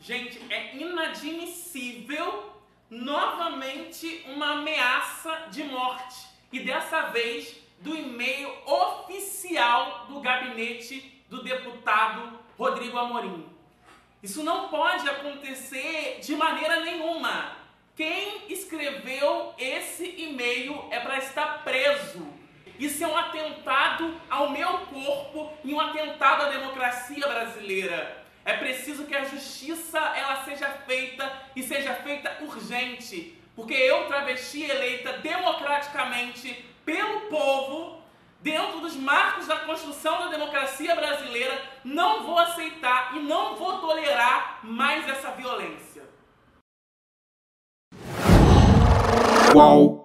Gente, é inadmissível novamente uma ameaça de morte. E dessa vez do e-mail oficial do gabinete do deputado Rodrigo Amorim. Isso não pode acontecer de maneira nenhuma. Quem escreveu esse e-mail é para estar preso. Isso é um atentado ao meu corpo e um atentado à democracia brasileira. É preciso que a justiça ela seja feita e seja feita urgente. Porque eu, travesti eleita democraticamente pelo povo, dentro dos marcos da construção da democracia brasileira, não vou aceitar e não vou tolerar mais essa violência. Qual?